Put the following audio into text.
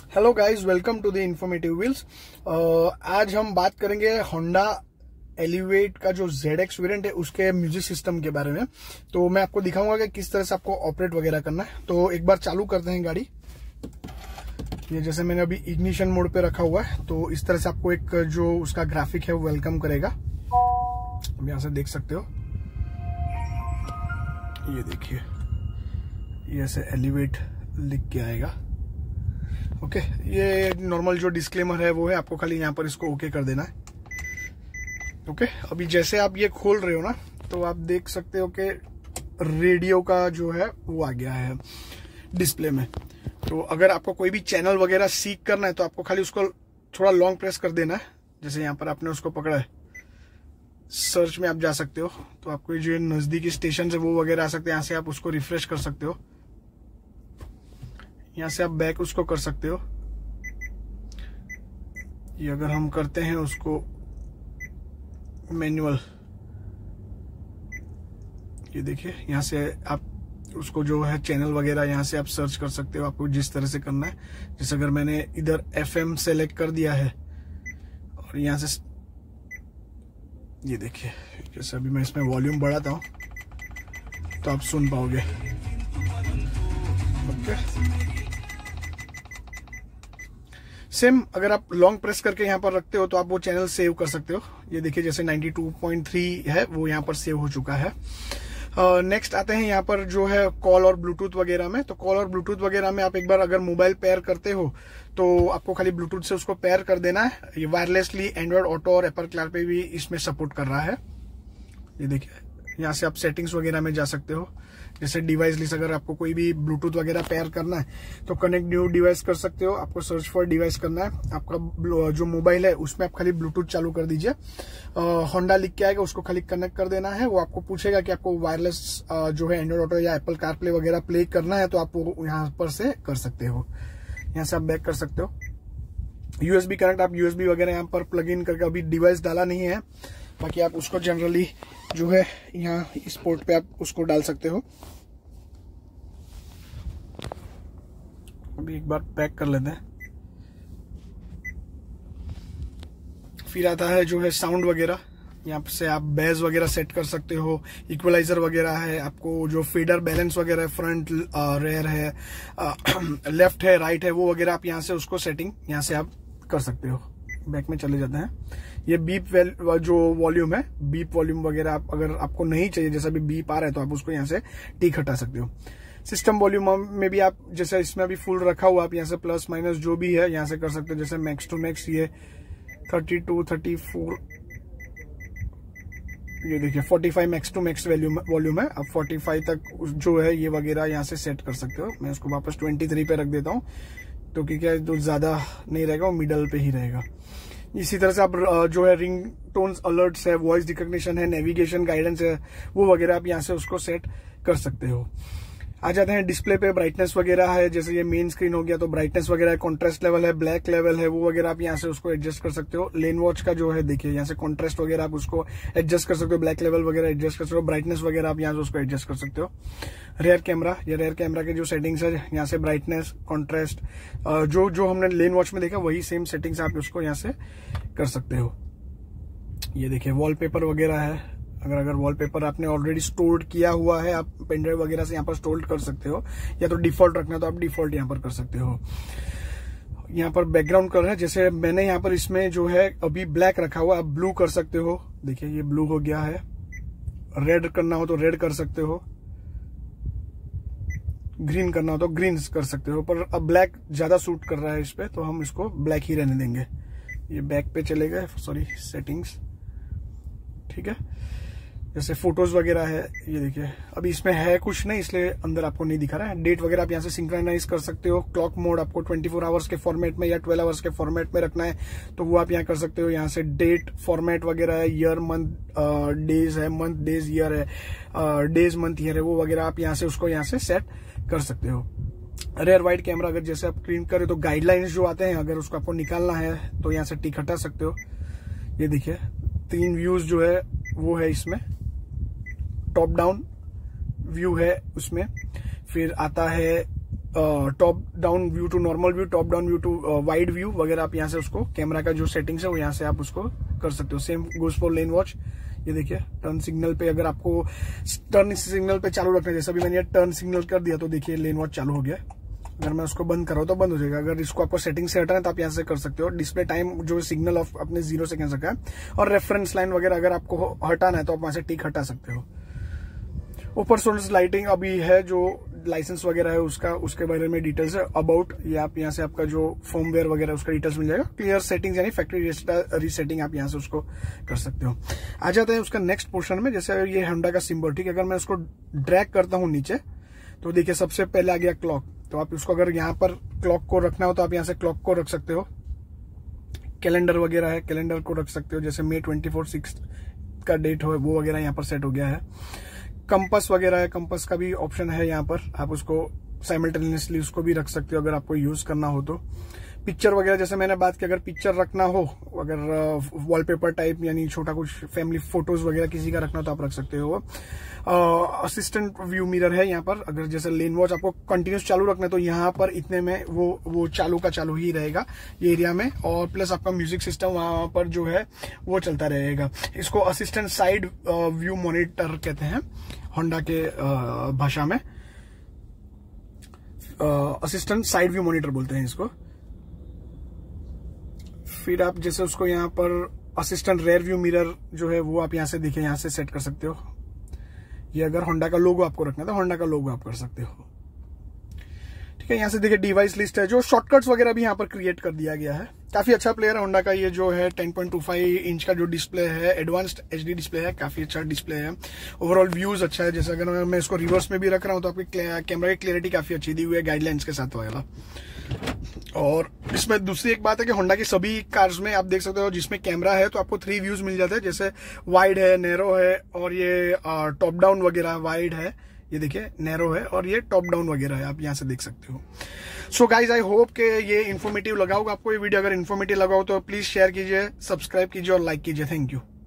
Hello guys, welcome to the informative wheels. आज हम बात करेंगे होंडा एलिवेट का जो ZX वेरिएंट है उसके म्यूजिक सिस्टम के बारे में। तो मैं आपको दिखाऊंगा कि किस तरह से आपको ऑपरेट वगैरह करना है। तो एक बार चालू करते हैं गाड़ी। ये जैसे मैंने अभी इग्निशन मोड पे रखा हुआ है, तो इस तरह से आपको एक जो उसका ग्राफिक है वो वेलकम करेगा। अब यहां से देख सकते हो, ये देखिए, ये ऐसे एलिवेट लिख के आएगा। ओके, ये नॉर्मल जो डिस्क्लेमर है वो है, आपको खाली यहाँ पर इसको ओके कर देना है। ओके, अभी जैसे आप ये खोल रहे हो ना, तो आप देख सकते हो कि रेडियो का जो है वो आ गया है डिस्प्ले में। तो अगर आपको कोई भी चैनल वगैरह सीक करना है तो आपको खाली उसको थोड़ा लॉन्ग प्रेस कर देना है। जैसे यहाँ पर आपने उसको पकड़ा है, सर्च में आप जा सकते हो, तो आपको जो नजदीकी स्टेशन है वो वगैरह आ सकते हैं। यहाँ से आप उसको रिफ्रेश कर सकते हो, यहाँ से आप बैक उसको कर सकते हो। ये अगर हम करते हैं उसको मैनुअल, ये देखिए, यहाँ से आप उसको जो है चैनल वगैरह यहाँ से आप सर्च कर सकते हो, आपको जिस तरह से करना है। जैसे अगर मैंने इधर FM सेलेक्ट कर दिया है और यहाँ से ये देखिए, जैसे अभी मैं इसमें वॉल्यूम बढ़ाता हूँ तो आप सुन पाओगे। ओके, सेम अगर आप लॉन्ग प्रेस करके यहाँ पर रखते हो तो आप वो चैनल सेव कर सकते हो। ये देखिए, जैसे 92.3 है वो यहाँ पर सेव हो चुका है। नेक्स्ट आते हैं यहाँ पर जो है कॉल और ब्लूटूथ वगैरह में। तो कॉल और ब्लूटूथ वगैरह में आप एक बार अगर मोबाइल पेयर करते हो तो आपको खाली ब्लूटूथ से उसको पेयर कर देना है। ये वायरलेसली एंड्रॉइड ऑटो और एप्पल कारप्ले भी इसमें सपोर्ट कर रहा है। ये देखिए, यहाँ से आप सेटिंग्स वगैरह में जा सकते हो। जैसे डिवाइस लिस्ट, अगर आपको कोई भी ब्लूटूथ वगैरह पेयर करना है तो कनेक्ट न्यू डिवाइस कर सकते हो। आपको सर्च फॉर डिवाइस करना है, आपका जो मोबाइल है उसमें आप खाली ब्लूटूथ चालू कर दीजिए। होंडा लिख के आएगा, उसको खाली कनेक्ट कर देना है। वो आपको पूछेगा कि आपको वायरलेस जो है एंड्रॉइड ऑटो या एप्पल कारप्ले वगैरह प्ले करना है, तो आप वो यहाँ पर से कर सकते हो। यहाँ से आप बैक कर सकते हो। USB कनेक्ट, आप USB वगैरह यहाँ पर प्लग इन करके, अभी डिवाइस डाला नहीं है, बाकी आप उसको जनरली जो है यहाँ इस पोर्ट पे आप उसको डाल सकते हो। अभी एक बार पैक कर लेते हैं। फिर आता है जो है साउंड वगैरह, यहाँ से आप बेस वगैरह सेट कर सकते हो। इक्वलाइजर वगैरह है, आपको जो फेडर बैलेंस वगैरह है, फ्रंट रेयर है, लेफ्ट है, राइट है, वो वगैरह आप यहाँ से उसको सेटिंग यहाँ से आप कर सकते हो। बैक में चले जाते हैं। ये बीप जो वॉल्यूम है, बीप वॉल्यूम वगैरह आप अगर आपको नहीं चाहिए, जैसा भी बीप आ रहा है तो आप उसको यहाँ से टिक हटा सकते हो। सिस्टम वॉल्यूम में भी आप, जैसे इसमें अभी फुल रखा हुआ, आप यहाँ से प्लस माइनस जो भी है यहाँ से कर सकते हो। जैसे मैक्स टू मैक्स ये 32, 34, ये देखिए 45 मैक्स टू मैक्स वॉल्यूम है। अब 45 तक जो है ये वगैरह यहाँ से सेट कर सकते हो। मैं उसको वापस 23 पे रख देता हूँ, तो क्या है, तो ज्यादा नहीं रहेगा, वो मिडल पे ही रहेगा। इसी तरह से आप जो है रिंग टोन्स, अलर्ट्स है, वॉइस रिकॉग्निशन है, नेविगेशन गाइडेंस है, वो वगैरह आप यहाँ से उसको सेट कर सकते हो। आ जाते हैं डिस्प्ले पे। ब्राइटनेस वगैरह है, जैसे ये मेन स्क्रीन हो गया तो ब्राइटनेस वगैरह है, कॉन्ट्रास्ट लेवल है, ब्लैक लेवल है, वो वगैरह आप यहाँ से उसको एडजस्ट कर सकते हो। लेन वॉच का जो है देखिए, यहाँ से कॉन्ट्रास्ट वगैरह आप उसको एडजस्ट कर सकते हो, ब्लैक लेवल वगैरह एडजस्ट कर सकते हो, ब्राइटनेस वगैरह आप यहाँ से उसको एडजस्ट कर सकते हो। रेयर कैमरा, ये रेयर कैमरा के जो सेटिंग्स है, यहाँ से ब्राइटनेस, कॉन्ट्रास्ट, जो हमने लेन वॉच में देखा वही सेम सेटिंग्स आप उसको यहाँ से कर सकते हो। ये देखिए वॉलपेपर वगैरह है, अगर वॉलपेपर आपने ऑलरेडी स्टोर किया हुआ है, आप पेनड्राइव वगैरह से यहाँ पर स्टोर कर सकते हो, या तो डिफॉल्ट रखना है तो आप डिफॉल्ट यहाँ पर कर सकते हो। यहाँ पर बैकग्राउंड कलर है, जैसे मैंने यहाँ पर इसमें जो है अभी ब्लैक रखा हुआ, आप ब्लू कर सकते हो। देखिए ये ब्लू हो गया है। रेड करना हो तो रेड कर सकते हो, ग्रीन करना हो तो ग्रीन कर सकते हो, पर अब ब्लैक ज्यादा सूट कर रहा है इस पे, तो हम इसको ब्लैक ही रहने देंगे। ये बैक पे चले गए, सॉरी, सेटिंग्स, ठीक है। जैसे फोटोज वगैरह है, ये देखिए अभी इसमें है कुछ नहीं, इसलिए अंदर आपको नहीं दिखा रहा है। डेट वगैरह आप यहाँ से सिंक्रोनाइज कर सकते हो। क्लॉक मोड आपको 24 आवर्स के फॉर्मेट में या 12 आवर्स के फॉर्मेट में रखना है तो वो आप यहाँ कर सकते हो। यहाँ से डेट फॉर्मेट वगैरह है, ईयर मंथ डेज है, मंथ डेज ईयर है, डेज मंथ ईयर है, वो वगैरह आप यहाँ से उसको यहाँ से सेट कर सकते हो। रेयर वाइड कैमरा, अगर जैसे आप क्लीन करें तो गाइडलाइंस जो आते हैं, अगर उसको आपको निकालना है तो यहाँ से टिक हटा सकते हो। ये देखिए 3 व्यूज जो है वो है इसमें, टॉप डाउन व्यू है उसमें। फिर आता है top down view to normal view, top down view to wide view वगैरह आप यहाँ से उसको कैमरा का जो सेटिंग्स है वो यहाँ से आप उसको कर सकते हो। Same goes for lane watch. ये देखिए टर्न सिग्नल पे अगर आपको टर्न सिग्नल पे चालू रखना है, जैसे अभी मैंने टर्न सिग्नल कर दिया तो देखिए लेन वॉच चालू हो गया। अगर मैं उसको बंद कराऊँ तो बंद हो जाएगा। अगर इसको आपको सेटिंग से हटाना है तो आप यहाँ से कर सकते हो। डिस्प्ले टाइम जो सिग्नल ऑफ अपने 0 सेकंड का है, और रेफरेंस लाइन वगैरह अगर आपको हटाना है तो आप वहां से टिक हटा सकते हो। ऊपर सोल्स लाइटिंग अभी है, जो लाइसेंस वगैरह है उसका, उसके बारे में डिटेल्स है। अबाउट ये आप यहाँ से आपका जो फर्मवेयर वगैरह उसका डिटेल्स मिल जाएगा। क्लियर सेटिंग्स यानी फैक्ट्री रीसेटिंग आप यहाँ से उसको कर सकते हो। आ जाते हैं उसका नेक्स्ट पोर्शन में। जैसे ये होंडा का सिंबल, ठीक है, अगर मैं उसको ड्रैग करता हूँ नीचे तो देखिए सबसे पहले आ गया क्लॉक। तो आप उसको अगर यहाँ पर क्लॉक को रखना हो तो आप यहाँ से क्लॉक को रख सकते हो। कैलेंडर वगैरह है, कैलेंडर को रख सकते हो, जैसे May 24/6 का डेट हो वो वगैरह यहाँ पर सेट हो गया है। कंपास वगैरह है, कंपास का भी ऑप्शन है यहाँ पर, आप उसको साइमल्टेनियसली उसको भी रख सकते हो अगर आपको यूज करना हो तो। पिक्चर वगैरह जैसे मैंने बात की, अगर पिक्चर रखना हो, अगर वॉलपेपर टाइप यानी छोटा कुछ फैमिली फोटोज वगैरह किसी का रखना हो तो आप रख सकते हो। असिस्टेंट व्यू मिरर है यहाँ पर। अगर जैसे लेन वॉच आपको कंटिन्यूस चालू रखना है तो यहाँ पर इतने में वो चालू का चालू ही रहेगा ये एरिया में, और प्लस आपका म्यूजिक सिस्टम वहां पर जो है वो चलता रहेगा। इसको असिस्टेंट साइड व्यू मॉनिटर कहते हैं होंडा के भाषा में। असिस्टेंट साइड व्यू मॉनिटर बोलते हैं इसको। फिर आप जैसे उसको यहाँ पर असिस्टेंट रेयर व्यू मिरर जो है वो आप यहाँ से देखिए यहाँ से सेट कर सकते हो। ये अगर होंडा का लोगो आपको रखना है तो होंडा का लोगो आप कर सकते हो। ठीक है, यहाँ से देखिए डिवाइस लिस्ट है, जो शॉर्टकट्स वगैरह भी यहाँ पर क्रिएट कर दिया गया है। काफी अच्छा प्लेयर है होंडा का। ये जो है 10.25 इंच का जो डिस्प्ले है, एडवांस्ड HD डिस्प्ले है, काफी अच्छा डिस्प्ले है। ओवरऑल व्यूज अच्छा है। जैसे अगर मैं इसको रिवर्स में भी रख रहा हूँ तो आपकी कैमरा की क्लियरिटी काफी अच्छी दी हुई है गाइडलाइंस के साथ वगैरह। और इसमें दूसरी एक बात है कि होंडा की सभी कार्स में आप देख सकते हो जिसमें कैमरा है तो आपको 3 व्यूज मिल जाते हैं, जैसे वाइड है, नैरो है, और ये टॉप डाउन वगैरह। वाइड है, ये देखिए, नैरो है, और ये टॉप डाउन वगैरह है, आप यहाँ से देख सकते हो। सो गाइज आई होप कि ये इन्फॉर्मेटिव लगा होगा आपको। ये वीडियो अगर इन्फॉर्मेटिव लगा हो तो प्लीज शेयर कीजिए, सब्सक्राइब कीजिए और लाइक कीजिए। Thank you.